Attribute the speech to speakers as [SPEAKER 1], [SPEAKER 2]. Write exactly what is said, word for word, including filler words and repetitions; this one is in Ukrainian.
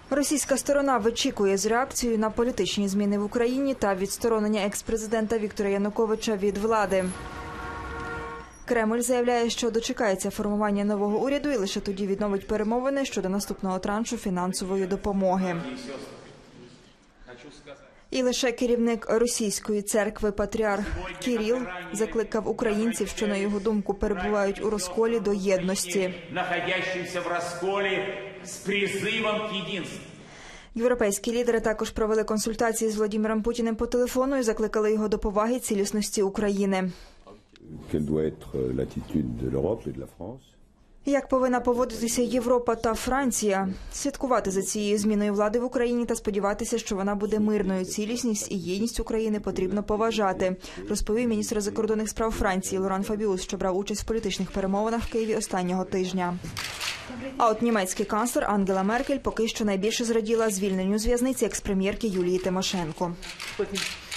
[SPEAKER 1] Російська сторона вичікує з реакцією на політичні зміни в Україні та відсторонення екс-президента Віктора Януковича від влади. Кремль заявляє, що дочекається формування нового уряду і лише тоді відновить перемовини щодо наступного траншу фінансової допомоги. І лише керівник російської церкви патріарх Кирил закликав українців, що, на його думку, перебувають у розколі, до єдності. Європейські лідери також провели консультації з Володимиром Путіним по телефону і закликали його до поваги цілісності України. Як повинна поводитися Європа та Франція? Слідкувати за цією зміною влади в Україні та сподіватися, що вона буде мирною. Цілісність і єдність України потрібно поважати, розповів міністр закордонних справ Франції Лоран Фабіус, що брав участь в політичних перемовинах в Києві останнього тижня. А от німецький канцлер Ангела Меркель поки що найбільше зраділа звільненню з в'язниці екс-прем'єрки Юлії Тимошенко.